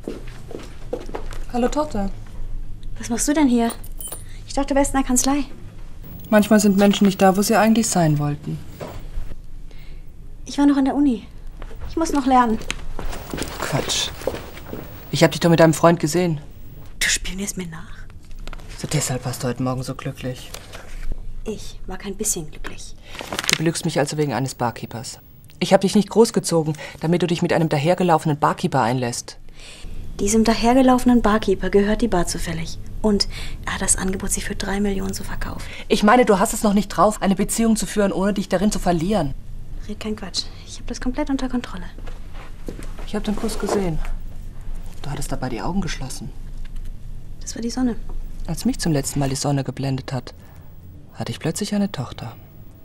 Hallo Tochter. Was machst du denn hier? Ich dachte, du wärst in der Kanzlei. Manchmal sind Menschen nicht da, wo sie eigentlich sein wollten. Ich war noch an der Uni. Ich muss noch lernen. Quatsch. Ich habe dich doch mit deinem Freund gesehen. Du spionierst mir nach? So deshalb warst du heute Morgen so glücklich. Ich war kein bisschen glücklich. Du belügst mich also wegen eines Barkeepers. Ich habe dich nicht großgezogen, damit du dich mit einem dahergelaufenen Barkeeper einlässt. Diesem dahergelaufenen Barkeeper gehört die Bar zufällig. Und er hat das Angebot, sie für 3 Millionen zu verkaufen. Ich meine, du hast es noch nicht drauf, eine Beziehung zu führen, ohne dich darin zu verlieren. Red kein Quatsch. Ich habe das komplett unter Kontrolle. Ich habe den Kuss gesehen. Du hattest dabei die Augen geschlossen. Das war die Sonne. Als mich zum letzten Mal die Sonne geblendet hat, hatte ich plötzlich eine Tochter.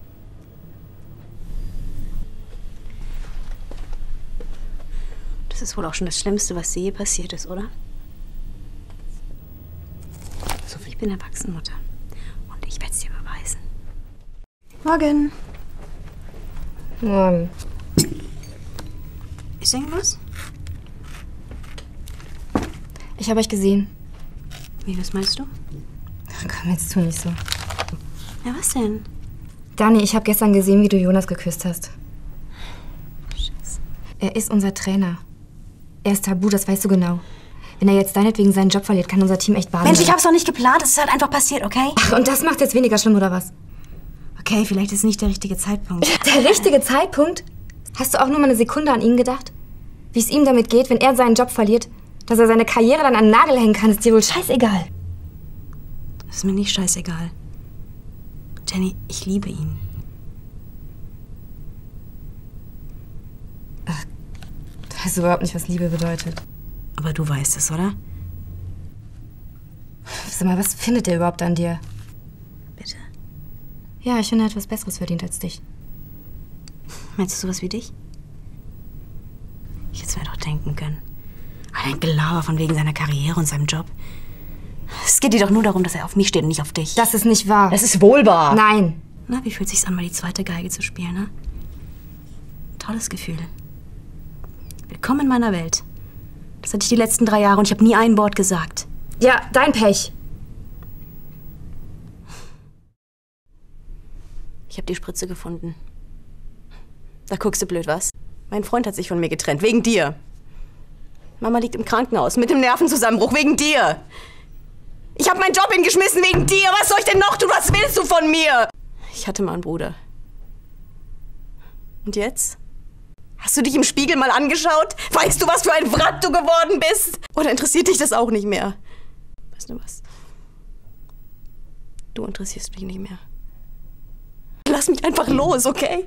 Das ist wohl auch schon das Schlimmste, was dir je passiert ist, oder? Sophie. Ich bin erwachsen, Mutter. Und ich werde es dir beweisen. Morgen. Morgen. Ist irgendwas? Ich habe euch gesehen. Wie, was meinst du? Ach, komm, jetzt tu nicht so. Ja, was denn? Dani, ich habe gestern gesehen, wie du Jonas geküsst hast. Scheiße. Er ist unser Trainer. Er ist tabu, das weißt du genau. Wenn er jetzt deinetwegen seinen Job verliert, kann unser Team echt baden. Mensch, ich hab's doch nicht geplant. Es ist halt einfach passiert, okay? Ach, und das macht jetzt weniger schlimm, oder was? Okay, vielleicht ist es nicht der richtige Zeitpunkt. Der richtige Zeitpunkt? Hast du auch nur mal eine Sekunde an ihn gedacht? Wie es ihm damit geht, wenn er seinen Job verliert, dass er seine Karriere dann an den Nagel hängen kann, ist dir wohl scheißegal. Das ist mir nicht scheißegal. Jenny, ich liebe ihn. Ach, du weißt überhaupt nicht, was Liebe bedeutet. Aber du weißt es, oder? Sag mal, was findet er überhaupt an dir? Bitte? Ja, ich finde, er hat was Besseres verdient als dich. Meinst du sowas wie dich? Ich hätte es mir doch denken können. Ein Gelaber von wegen seiner Karriere und seinem Job. Es geht dir doch nur darum, dass er auf mich steht und nicht auf dich. Das ist nicht wahr. Das ist wohl wahr. Nein. Na, wie fühlt sich's an, mal die zweite Geige zu spielen, ne? Tolles Gefühl. Willkommen in meiner Welt. Das hatte ich die letzten 3 Jahre und ich habe nie ein Wort gesagt. Ja, dein Pech. Ich habe die Spritze gefunden. Da guckst du blöd, was? Mein Freund hat sich von mir getrennt, wegen dir. Mama liegt im Krankenhaus mit dem Nervenzusammenbruch, wegen dir. Ich habe meinen Job hingeschmissen wegen dir. Was soll ich denn noch tun? Was willst du von mir? Ich hatte mal einen Bruder. Und jetzt? Hast du dich im Spiegel mal angeschaut? Weißt du, was für ein Wrack du geworden bist? Oder interessiert dich das auch nicht mehr? Weißt du was? Du interessierst mich nicht mehr. Lass mich einfach los, okay?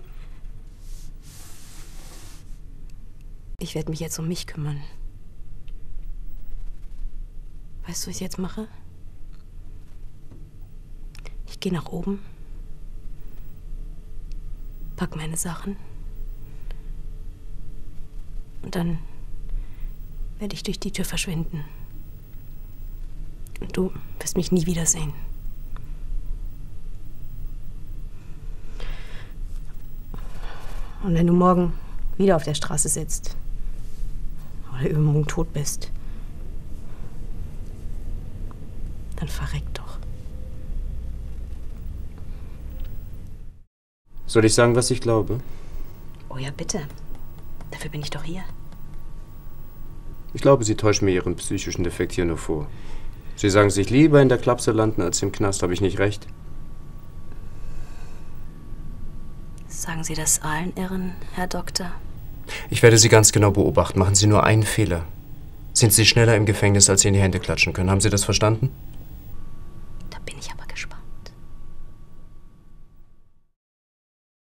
Ich werde mich jetzt um mich kümmern. Weißt du, was ich jetzt mache? Ich gehe nach oben, pack meine Sachen und dann werde ich durch die Tür verschwinden. Und du wirst mich nie wiedersehen. Und wenn du morgen wieder auf der Straße sitzt oder übermorgen tot bist, dann verreck doch. Soll ich sagen, was ich glaube? Oh ja, bitte. Dafür bin ich doch hier. Ich glaube, Sie täuschen mir Ihren psychischen Defekt hier nur vor. Sie sagen sich lieber in der Klapse landen als im Knast. Habe ich nicht recht? Sagen Sie das allen Irren, Herr Doktor? Ich werde Sie ganz genau beobachten. Machen Sie nur einen Fehler. Sind Sie schneller im Gefängnis, als Sie in die Hände klatschen können. Haben Sie das verstanden?